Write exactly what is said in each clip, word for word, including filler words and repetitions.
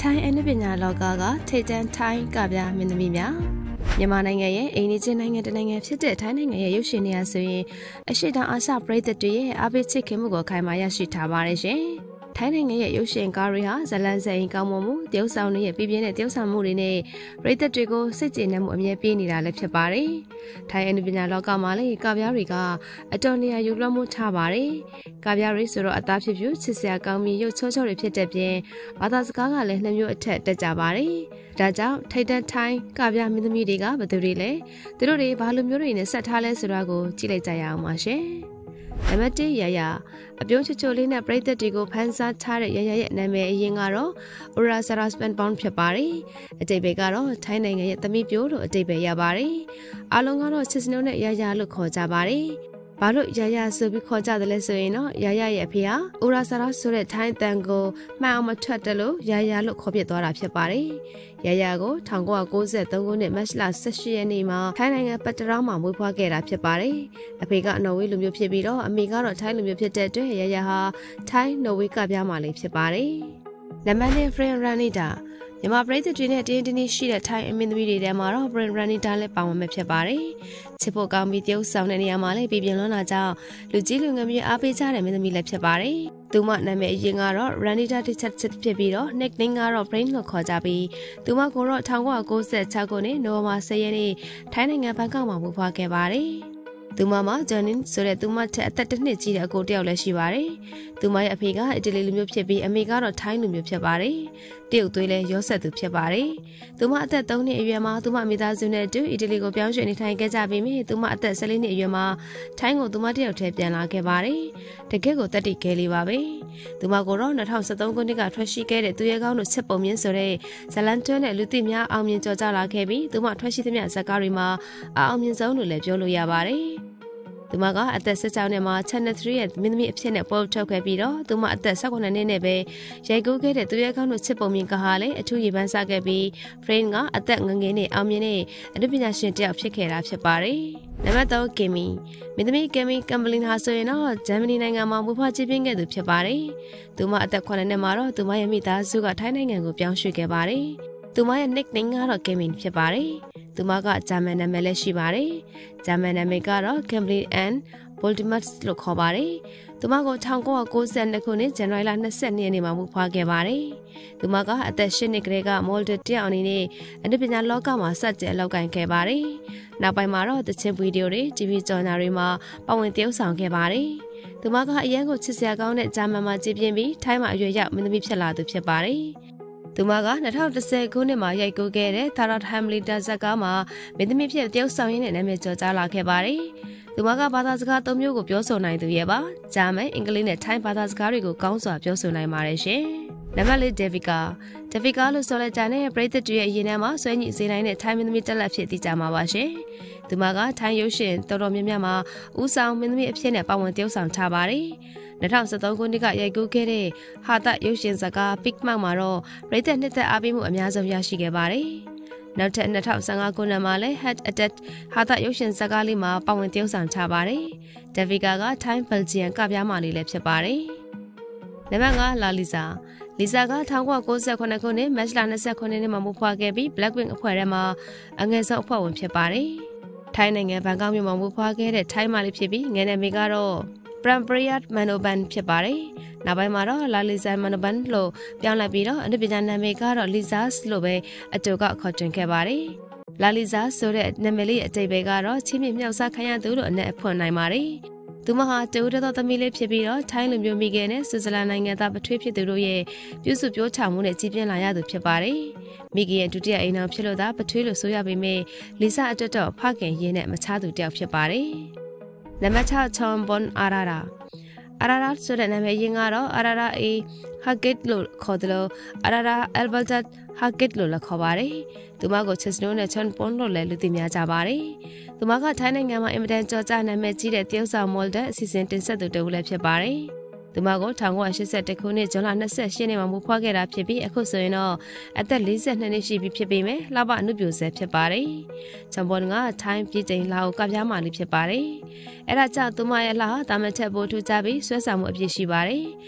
ထိုင်းအနုပညာလောကကထိပ်တန်းထိုင်းကဗျာမင်းသမီးများမြန်မာနိုင်ငံရဲ့အိမ်နီးချင်းနိုင်ငံတနိုင်ငံဖြစ်တဲ့ထိုင်းနိုင်ငံရဲ့ရုပ်ရှင်နေရာဆိုရင်အရှိတောင်အာရှပရိသတ်တွေရဲ့အားပေးချစ်ခင်မှုကိုခိုင်မာရရှိထားပါတယ်ရှင်။ထိုင်းနိုင်ငံရဲ့ရုပ်ရှင်ကားတွေဟာဇလန်စအိမ်ကောင်းမွန်မှုတရုပ်ဆောင်တွေရဲ့ပြည်ပြင်းတဲ့တရုပ်ဆောင်မှုတွေနဲ့ပရိသတ်တွေကိုစိတ်ကျေနပ်မှုအမြဲပေးနေတာလည်းဖြစ်ပါတယ်။ထိုင်းအနုပညာလောကမှာလည်းကဗျာတွေကအတော်နေရာယူလွှမ်းမိုးထားပါတယ်။ကဗျာတွေဆိုတော့အသားဖြစ်ဖြစ်ချစ်စရာကောင်းပြီးရုပ်ချောချောတွေဖြစ်တဲ့ပြင်ဘာသာစကားကလည်းနှစ်မျိုးအထက်တက်ကြပါတယ်။ဒါကြောင့်ထိတ်တန့်ထိုင်းကဗျာမင်းသမီးတွေကဘယ်သူတွေလဲသူတို့တွေဘာလိုမျိုးတွေနဲ့ဆက်ထားလဲဆိုတာကိုကြည့်လိုက်ကြရအောင်ပါရှင်။နံပါတ်၁ရရအပြုံးချွတ်ချွတ်လေးနဲ့ပရိသတ်တွေကိုဖန်ဆားထားတဲ့ရရရဲ့နာမည်အရင်ကတော့ Ura Saraspan Pound ဖြစ်ပါတယ်။အတိတ်ဘယ်ကတော့ထိုင်းနိုင်ငံရဲ့သမီးပြိုးလို့အတိတ်ပဲရပါတယ်။အားလုံးကတော့ချစ်စနိုးနဲ့ရရလို့ခေါ်ကြပါတယ်။ဘာလို့ရရဆိုပြီးခေါ်ကြတယ်လဲဆိုရင်တော့ရရရဲ့အဖေဟာ Ura Sara ဆိုတဲ့ထိုင်းတန်ကိုမှန်အောင်မထွက်တယ်လို့ရရလို့ခေါ်ပြသွားတာဖြစ်ပါတယ်။ရရကို၁၉၉၃ခုနှစ်မတ်လ၁၈ရက်နေ့မှာထိုင်းနိုင်ငံပတ်တရောင်းမှာမွေးဖွားခဲ့တာဖြစ်ပါတယ်။အဖေကနော်ဝေးလူမျိုးဖြစ်ပြီးတော့အမေကတော့ထိုင်းလူမျိုးဖြစ်တဲ့အတွက်ရရဟာထိုင်းနော်ဝေးကပြားမှာလေးဖြစ်ပါတယ်။နံပါတ်၂ Friend Ranitaမြန်မာပရိသတ်တွေနဲ့တင်းတင်းရှိတဲ့ထိုင်းအမင်းသမီးတွေထဲမှာတော့ Friend Ranita လည်းပါဝင်မှာဖြစ်ပါတယ်။ချစ်ဖို့ကောင်းပြီးတရုပ်ဆောင်တဲ့နေရာမှာလည်းပြည်ပြင်းလွန်းတာကြောင့်လူကြီးလူငယ်မျိုးအားပေးကြတဲ့မင်းသမီးလည်းဖြစ်ပါတယ်။သူမနာမည်အရင်ကတော့ Ranita Tichat ဖြစ်ပြီးတော့ nickname ကတော့ Brain လို့ခေါ်ကြပြီးသူမကိုတော့၁၉၉၆ခုနှစ်နိုဝင်ဘာ၁၀ရက်နေ့ထိုင်းနိုင်ငံဘန်ကောက်မှာမွေးဖွားခဲ့ပါတယ်။သူမမှာ Johnny ဆိုတဲ့သူမထက်အသက်တစ်နှစ်ကြီးတဲ့အကိုတယောက်လည်းရှိပါတယ်။သူမရဲ့အဖေကအီတလီလူမျိုးဖြစ်ပြီးအမေကတော့ထိုင်းလူမျိုးဖြစ်ပါတယ်။တရုတ်သွေးလည်းရောဆက်သူဖြစ်ပါတယ်။သူမအသက်၃နှစ်အရွယ်မှာသူမမိသားစုနဲ့အတူအီတလီကိုပြောင်းရွှေ့နေထိုင်ခဲ့ကြပြီးမြသူမအသက်၁၄နှစ်အရွယ်မှာထိုင်းကိုသူမတယောက်တည်းပြန်လာခဲ့ပါတယ်။တကယ့်ကိုတက်တိခဲလေးပါပဲ။သူမကတော့၂၀၁၃ခုနှစ်ကထွက်ရှိခဲ့တဲ့သူရဲကောင်းတို့ချစ်ပုံမြင့်ဆိုတဲ့ဇလန်တွဲနဲ့လူသိများအောင်မြင်ကြော်ကြလာခဲ့ပြီးသူမထွက်ရှိသမျှဇာတ်ကားတွေမှာအောင်မြင်ဆုံးလို့လည်းပြောလို့ရပါတယ်။သူမကအသက်၁၆နှစ်မှာ Channel ၃ရဲ့မင်းသမီးအဖြစ်နဲ့ပေါ်ထွက်ခဲ့ပြီးတော့သူမအသက်၁၉နှစ်နဲ့ပဲရိုက်ကူးခဲ့တဲ့သူရဲကောင်းတို့ချစ်ပုံမြင့်ကဟာလည်းအထူးရည်ပန်းစားခဲ့ပြီး Friend ကအသက်ငယ်ငယ်နဲ့အောင်မြင်တဲ့အနုပညာရှင်တယောက်ဖြစ်ခဲ့တာဖြစ်ပါတယ်။နံပါတ်၃ Kimi မင်းသမီး Kimi Kamblin ဟာဆိုရင်တော့ဂျာမနီနိုင်ငံမှာမွေးဖွားကြီးပြင်းခဲ့သူဖြစ်ပါတယ်။သူမအသက်၉နှစ်မှာတော့သူမရဲ့မိသားစုကထိုင်းနိုင်ငံကိုပြောင်းရွှေ့ခဲ့ပါတယ်။သူမရဲ့ nickname ကတော့ Kimi ဖြစ်ပါတယ်။သူမကဂျာမန်နာမည်လည်းရှိပါတယ်။ဂျာမန်နာမည်ကတော့ Kimberly Ann Voldemort လို့ခေါ်ပါတယ်။သူမကို၁၉၉၂ခုနှစ်ဇန်နဝါရီလ၂၂ရက်နေ့မှာမွေးဖွားခဲ့ပါတယ်။သူမကအသက်၈နှစ်ကလေးက model တယောက်အနေနဲ့အနုပညာလောကမှာစတင်အလုပ်ကိုင်ခဲ့ပါတယ်။နောက်ပိုင်းမှာတော့သချင်းဗီဒီယိုတွေ တီဗီ ကြော်ညာတွေမှာပါဝင်သရုပ်ဆောင်ခဲ့ပါတယ်။သူမကအရန်ကိုချစ်စရာကောင်းတဲ့ဂျာမန်မှာကြီးပြင်းပြီးထိုင်းမှာအရွယ်ရောက်မင်းသမီးဖြစ်လာသူဖြစ်ပါတယ်။သူမက၂၀၁၀ခုနှစ်မှာရိုက်ကူးခဲ့တဲ့ Tharat Hamlita ဇာတ်ကားမှာမင်းသမီးဖြစ်တရုပ်ဆောင်ရင်းနဲ့နာမည်ကျော်ကြားလာခဲ့ပါတယ်။သူမကဘာသာစကား၃မျိုးကိုပြောဆိုနိုင်သူရဲ့ပါ။ဂျာမန်၊အင်္ဂလိပ်နဲ့ထိုင်းဘာသာစကားတွေကိုကောင်းစွာပြောဆိုနိုင်ပါတယ်ရှင်။နံပါတ်၄ Devika Devika လို့ဆိုလိုက်ကြတဲ့ပရိသတ်တွေရဲ့အရင်ထဲမှာဆွဲညှိစေနိုင်တဲ့ထိုင်းမင်းသမီးတက်လက်ဖြစ်သိကြမှာပါရှင်။သူမကထိုင်းရုပ်ရှင်တော်တော်များများမှာဦးဆောင်မင်းသမီးအဖြစ်နဲ့ပါဝင်တရုပ်ဆောင်ထားပါတယ်။၂၀၁၃ခုနှစ်ကရိုက်ကူးခဲ့တဲ့ဟာတရုပ်ရှင်ဇာတ်ကား Big Mouth မှာတော့ပရိသတ်နှစ်သက်အားပေးမှုအများဆုံးရရှိခဲ့ပါတယ်။နောက်ထပ်၂၀၁၅ခုနှစ်မှာလည်း Head Attack ဟာတရုပ်ရှင်ဇာတ်ကားလေးမှာပါဝင်တရုပ်ဆောင်ထားပါတယ်။ Devika ကထိုင်း Belgian ကပြားမလေးလည်းဖြစ်ပါတယ်။နံပါတ်၅ La Lisa Lisa က၁၉၉၇ခုနှစ်မတ်လ၂၉နှစ်မှာမွေးဖွားခဲ့ပြီး Blackpink အဖွဲ့ထဲမှာအငယ်ဆုံးအဖွဲ့ဝင်ဖြစ်ပါတယ်။ထိုင်းနိုင်ငံဘန်ကောက်မြို့မှာမွေးဖွားခဲ့တဲ့ထိုင်းမလေးဖြစ်ပြီးငယ်နယ်မိကတော့ Prampriyat Manoban ဖြစ်ပါတယ်။နောက်ပိုင်းမှာတော့ La Lisa Manoban လို့ပြောင်းလဲပြီးတော့အနုပညာနာမည်ကတော့ Lisas လို့ပဲအတူကခေါ်တွင်ခဲ့ပါတယ်။ La Lisa ဆိုတဲ့နာမည်လေးအတိတ်ပဲကတော့ချင်းမြမြောက်စားခံရသူလို့အနက်အဖွင့်နိုင်ပါတယ်။သူမဟာတူတော်တော်သမီးလေးဖြစ်ပြီးတော့ထိုင်းလူမျိုးမိခင်နဲ့ဆွစ်ဇာလန်နိုင်ငံသားပထွေးဖြစ်သူတို့ရဲ့ပြုစုပြောချမှုနဲ့ကြီးပြင်းလာရသူဖြစ်ပါတယ်။မိခင်ရဲ့ဒုတိယအိမ်တော်ဖြစ်လို့သာပထွေးလို့ဆိုရပေမဲ့ Lisa အတွက်တော့ဖခင်ရင်းနဲ့မချသူတယောက်ဖြစ်ပါတယ်။နံပါတ်၆ Chonbon Arara Arara ဆိုတဲ့နာမည်ရင်းကတော့ Arara A Hagit လို့ခေါ်တယ်လို့ Arara Albertat Hagit လို့လည်းခေါ်ပါတယ်။သူမကိုချစ်စနိုးနဲ့ Chonbon လို့လည်းလူသိများကြပါတယ်။သူမကထိုင်းနိုင်ငံမှာအင်မတန်ကြော်ကြားနာမည်ကြီးတဲ့တရုတ်ဆောင်မော်ဒယ်အစီအစဉ်တင်ဆက်သူတဦးလည်းဖြစ်ပါတယ်။သူမကို၁၉၈၁ခုနှစ်ဇွန်လ၂၈ရက်နေ့မှာမွေးဖွားခဲ့တာဖြစ်ပြီးအခုဆိုရင်တော့အသက်၄၂နှစ်ရှိပြီဖြစ်ပေမဲ့လှပအနုပြိုဆဲဖြစ်ပါတယ်။ချမ်ပွန်ကထိုင်းပြည်ချိန်လာကိုကပြားမာလေးဖြစ်ပါတယ်။အဲဒါကြောင့်သူမရဲ့လှဟာတာမန်ထက်ပိုထူးကြပြီးဆွဲဆောင်မှုအပြည့်ရှိပါတယ်။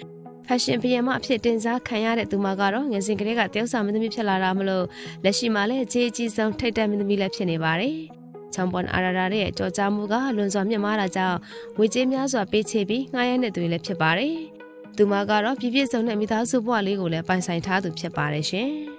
ဖက်ရှင်ဘီယံမအဖြစ်တင်စားခံရတဲ့သူမကတော့ငယ်စဉ်ကလေးကတယောက်ဆောင်မင်းသမီးဖြစ်လာတာမလို့လက်ရှိမှာလည်းအခြေအကြီးဆုံးထိတ်တန့်မင်းသမီးလည်းဖြစ်နေပါတယ်။ချောင်းပွန်အာရာရာရဲ့ကြော်ကြားမှုကလွန်စွာမြင့်မားတာကြောင့်ဝေကြေးများစွာပေးချေပြီးငှားရမ်းတဲ့သူတွေလည်းဖြစ်ပါတယ်။သူမကတော့ပြည့်ပြည့်စုံတဲ့မိသားစုဘဝလေးကိုလည်းပိုင်ဆိုင်ထားသူဖြစ်ပါတယ်ရှင်။